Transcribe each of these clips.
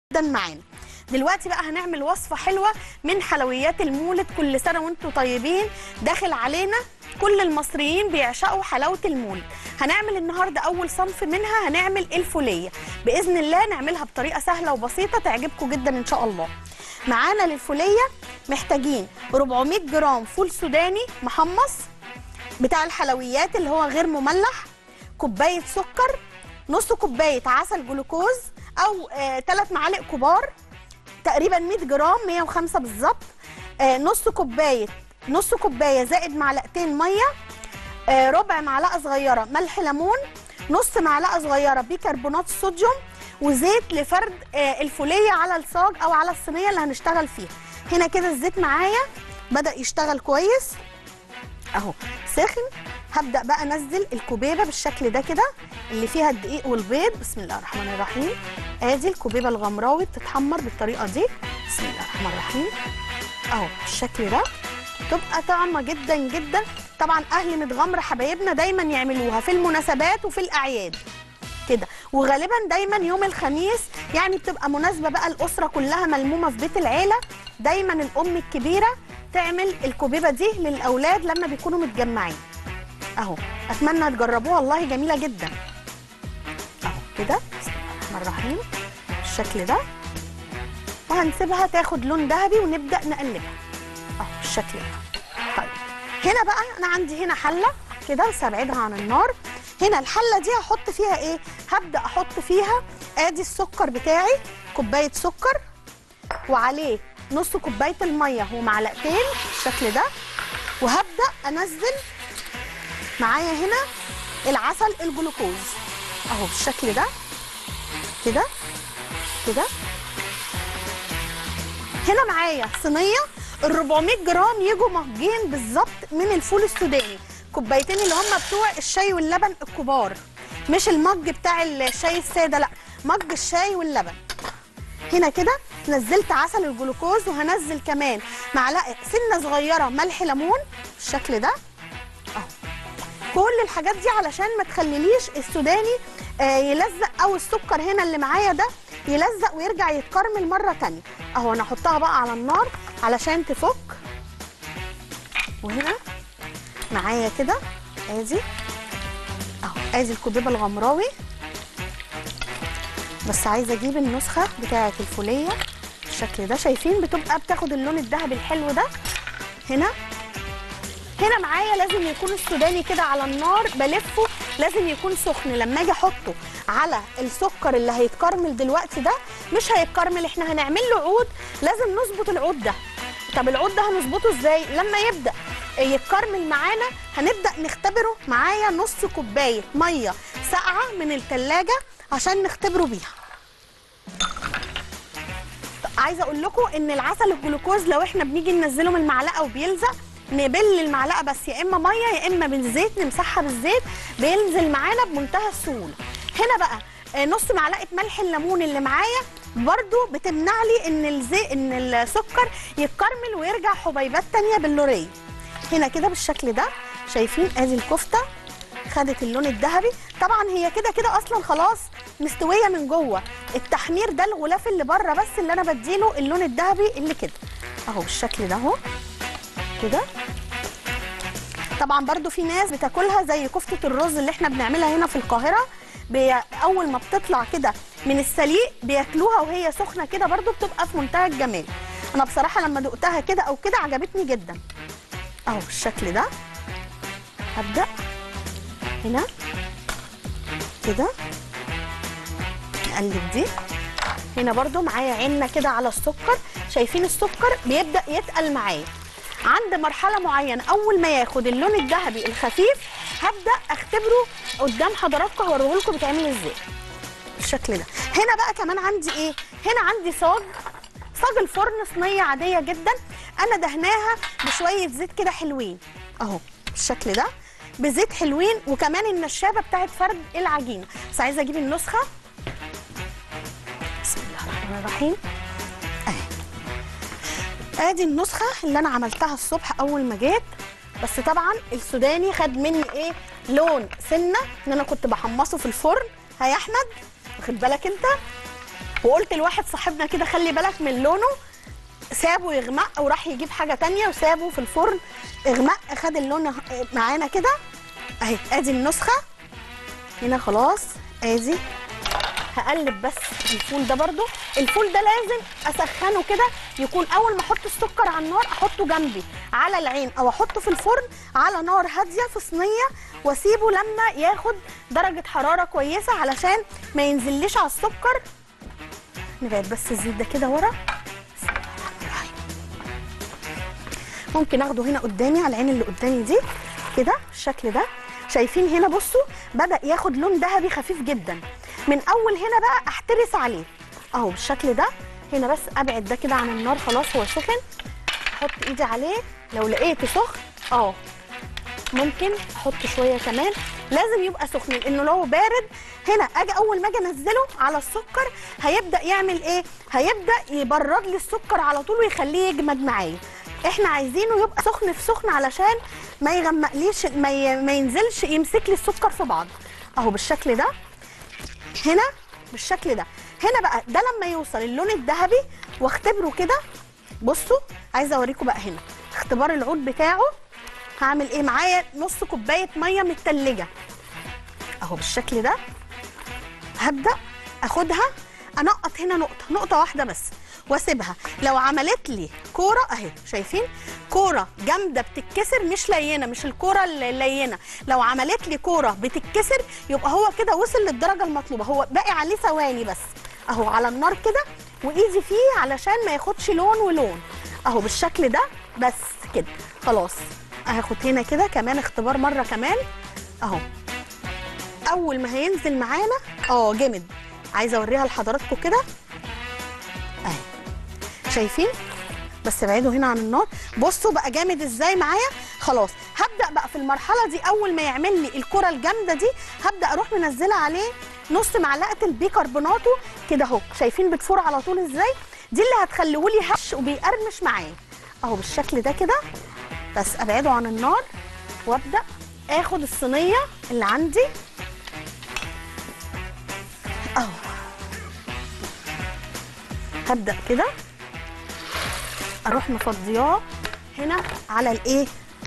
معانا. دلوقتي بقى هنعمل وصفة حلوة من حلويات المولد. كل سنة وانتم طيبين، داخل علينا. كل المصريين بيعشقوا حلاوة المولد. هنعمل النهاردة أول صنف منها، هنعمل الفولية بإذن الله. نعملها بطريقة سهلة وبسيطة تعجبكم جدا إن شاء الله. معانا للفولية محتاجين 400 جرام فول سوداني محمص بتاع الحلويات اللي هو غير مملح، كوباية سكر، نص كوباية عسل جلوكوز أو 3 معالق كبار، تقريبا 100 جرام 105 بالظبط، نص كوباية زائد معلقتين مية، ربع معلقة صغيرة ملح ليمون، نص معلقة صغيرة بيكربونات الصوديوم، وزيت لفرد الفولية على الصاج أو على الصينية اللي هنشتغل فيها. هنا كده الزيت معايا بدأ يشتغل كويس أهو سخن. هبدأ بقى أنزل الكوبيبة بالشكل ده كده اللي فيها الدقيق والبيض. بسم الله الرحمن الرحيم. ادي الكوبيبة الغمراوي بتتحمر بالطريقة دي. بسم الله الرحمن الرحيم اهو بالشكل ده، تبقى طعمة جدا جدا. طبعا اهل متغمر حبايبنا دايما يعملوها في المناسبات وفي الاعياد كده، وغالبا دايما يوم الخميس، يعني بتبقى مناسبة بقى الاسرة كلها ملمومة في بيت العيلة. دايما الام الكبيرة تعمل الكوبيبة دي للاولاد لما بيكونوا متجمعين اهو. اتمنى تجربوها والله جميلة جدا اهو كده. بسم الله الرحمن الرحيم بالشكل ده، وهنسيبها تاخد لون ذهبي ونبدا نقلبها اهو بالشكل ده. طيب هنا بقى انا عندي هنا حله كده بس هبعدها عن النار. هنا الحله دي هحط فيها ايه؟ هبدا احط فيها ادي السكر بتاعي، كوبايه سكر وعليه نص كوبايه الميه ومعلقتين بالشكل ده، وهبدا انزل معايا هنا العسل الجلوكوز اهو بالشكل ده كده كده. هنا معايا صينيه ال 400 جرام يجوا مجين بالظبط من الفول السوداني، كوبايتين اللي هم بتوع الشاي واللبن الكبار، مش المج بتاع الشاي الساده، لا مج الشاي واللبن. هنا كده نزلت عسل الجلوكوز، وهنزل كمان معلقه سنه صغيره ملح ليمون بالشكل ده اهو. كل الحاجات دي علشان ما تخليليش السوداني يلزق، او السكر هنا اللي معايا ده يلزق ويرجع يتكرمل مره تانيه اهو. انا هحطها بقى على النار علشان تفك. وهنا معايا كده ادي اهو، ادي الكوبيبه الغمراوي. بس عايزه اجيب النسخه بتاعه الفوليه بالشكل ده، شايفين بتبقى بتاخد اللون الذهبي الحلو ده. هنا معايا لازم يكون السوداني كده على النار بلفه، لازم يكون سخن. لما اجي احطه على السكر اللي هيتكرمل دلوقتي ده مش هيتكرمل، احنا هنعمل له عود، لازم نظبط العود ده. طب العود ده هنظبطه ازاي؟ لما يبدا يتكرمل معانا هنبدا نختبره. معايا نص كوبايه ميه ساقعه من الثلاجه عشان نختبره بيها. عايزه اقول لكم ان العسل الجلوكوز لو احنا بنيجي ننزله من المعلقه وبيلزق، نبل المعلقه بس يا اما ميه يا اما بالزيت، نمسحها بالزيت بينزل معانا بمنتهى السهوله. هنا بقى نص معلقه ملح الليمون اللي معايا برضو بتمنع لي ان السكر يتكرمل ويرجع حبيبات تانيه بلوريه. هنا كده بالشكل ده شايفين ادي الكفته خدت اللون الذهبي. طبعا هي كده كده اصلا خلاص مستويه من جوه، التحمير ده الغلاف اللي بره بس اللي انا بديله اللون الذهبي اللي كده اهو بالشكل ده اهو كده. طبعا برضو في ناس بتاكلها زي كفتة الرز اللي احنا بنعملها هنا في القاهرة، اول ما بتطلع كده من السليق بياكلوها وهي سخنة كده، برضو بتبقى في منتهى الجمال. انا بصراحة لما دقتها كده او كده عجبتني جدا اهو بالشكل ده. هبدأ هنا كده نقلب دي. هنا برضو معايا عيننا كده على السكر، شايفين السكر بيبدأ يتقل معايا. عند مرحلة معينة أول ما ياخد اللون الذهبي الخفيف هبدأ أختبره قدام حضراتكم، هوريه لكم بيتعمل ازاي بالشكل ده. هنا بقى كمان عندي ايه؟ هنا عندي صاج الفرن، صينية عادية جدا أنا دهناها بشوية زيت كده حلوين أهو بالشكل ده، بزيت حلوين، وكمان النشابة بتاعت فرد العجينة. بس عايزة أجيب النسخة. بسم الله الرحمن الرحيم ادي النسخه اللي انا عملتها الصبح اول ما جيت. بس طبعا السوداني خد مني ايه؟ لون سنه ان انا كنت بحمصه في الفرن. يا احمد واخد بالك انت وقلت لواحد صاحبنا كده خلي بالك من لونه، سابه يغمق وراح يجيب حاجه تانية وسابه في الفرن اغمق، خد اللون معانا كده اهي. ادي النسخه هنا خلاص. ادي هقلب بس الفول ده برده. الفول ده لازم اسخنه كده، يكون اول ما احط السكر على النار احطه جنبي على العين او احطه في الفرن على نار هاديه في صينيه، واسيبه لما ياخد درجه حراره كويسه علشان ما ينزليش على السكر. نبعد بس الزيت ده كده ورا. ممكن اخده هنا قدامي على العين اللي قدامي دي كده بالشكل ده. شايفين هنا بصوا بدأ ياخد لون ذهبي خفيف جدا. من اول هنا بقى احترس عليه اهو بالشكل ده. هنا بس ابعد ده كده عن النار، خلاص هو سخن. احط ايدي عليه لو لقيته سخن ممكن احط شويه كمان. لازم يبقى سخن لانه لو بارد هنا اجي اول ما اجي انزله على السكر هيبدا يعمل ايه؟ هيبدا يبرد لي السكر على طول ويخليه يجمد معايا. احنا عايزينه يبقى سخن في سخن علشان ما يغمقليش، ما ينزلش يمسك لي السكر في بعض اهو بالشكل ده. هنا بالشكل ده. هنا بقى ده لما يوصل اللون الذهبي واختبره كده. بصوا عايزه اوريكم بقى هنا اختبار العود بتاعه. هعمل ايه؟ معايا نص كوبايه ميه متلجه اهو بالشكل ده. هبدا اخدها انقط هنا نقطه واحده بس واسيبها. لو عملت لي كوره اهي، شايفين كوره جامده بتتكسر مش لينه، مش الكوره اللينه. لو عملت لي كوره بتتكسر يبقى هو كده وصل للدرجه المطلوبه. هو باقي عليه ثواني بس اهو على النار كده، وايدي فيه علشان ما ياخدش لون ولون اهو بالشكل ده. بس كده خلاص. هاخد هنا كده كمان اختبار مره كمان اهو. اول ما هينزل معانا جامد. عايزه اوريها لحضراتكم كده اهي، شايفين؟ بس ابعدوا هنا عن النار. بصوا بقى جامد ازاي معايا. خلاص هبدا بقى في المرحله دي اول ما يعمل لي الكره الجامده دي هبدا اروح منزله عليه نص معلقه البيكربوناتو كده اهو. شايفين بتفور على طول ازاي؟ دي اللي هتخليه لي هش وبيقرمش معايا اهو بالشكل ده كده. بس ابعده عن النار وابدا اخد الصينيه اللي عندي اهو. هبدا كده اروح مفضياه هنا على الايه،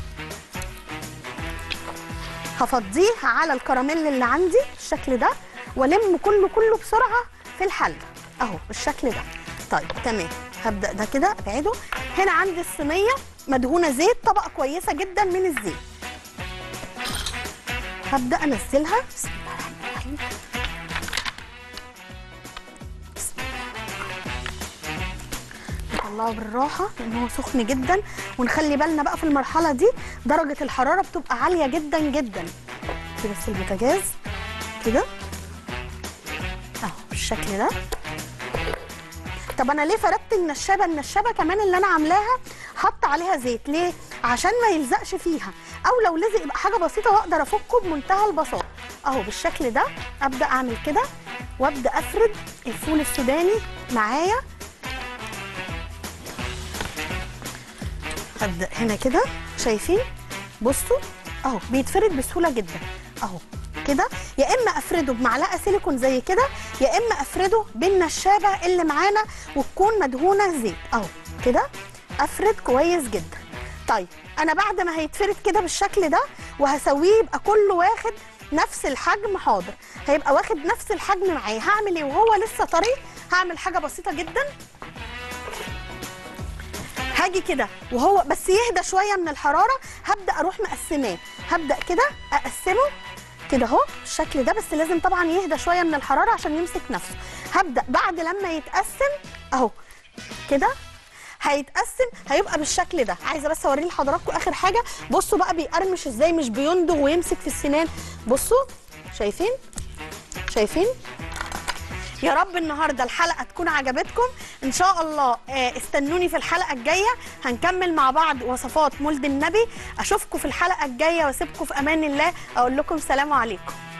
هفضيه على الكراميل اللي عندي بالشكل ده، والم كله بسرعه في الحله اهو بالشكل ده. طيب تمام. هبدا ده كده ابعده. هنا عندي الصينيه مدهونه زيت، طبقه كويسه جدا من الزيت. هبدا انزلها. بسم الله الرحمن الرحيم. نطلعه بالراحه لان هو سخن جدا، ونخلي بالنا بقى في المرحله دي درجه الحراره بتبقى عاليه جدا جدا. كده بس البوتاجاز كده اهو بالشكل ده. طب انا ليه فردت النشابه؟ النشابه كمان اللي انا عاملاها حط عليها زيت ليه؟ عشان ما يلزقش فيها، او لو لزق يبقى حاجه بسيطه واقدر افكه بمنتهى البساطه اهو بالشكل ده. ابدا اعمل كده وابدا افرد الفول السوداني معايا. ابدا هنا كده، شايفين؟ بصوا اهو بيتفرد بسهوله جدا اهو كده. يا اما افرده بمعلقه سيليكون زي كده، يا اما افرده بالنشابه اللي معانا وتكون مدهونه زيت اهو كده. افرد كويس جدا. طيب انا بعد ما هيتفرد كده بالشكل ده وهسويه يبقى كله واخد نفس الحجم. حاضر، هيبقى واخد نفس الحجم معايا. هعمل ايه وهو لسه طري؟ هعمل حاجه بسيطه جدا. هاجي كده وهو بس يهدى شويه من الحراره، هبدا اروح مقسماه. هبدا كده اقسمه كده اهو بالشكل ده، بس لازم طبعا يهدى شويه من الحراره عشان يمسك نفسه. هبدا بعد لما يتقسم اهو كده، هيتقسم هيبقى بالشكل ده. عايزه بس اوريه لحضراتكم اخر حاجه. بصوا بقى بيقرمش ازاي، مش بيندغ ويمسك في السنان. بصوا شايفين؟ يا رب النهارده الحلقه تكون عجبتكم ان شاء الله. استنوني في الحلقه الجايه، هنكمل مع بعض وصفات مولد النبي. اشوفكم في الحلقه الجايه واسيبكم في امان الله. اقول لكم سلام عليكم.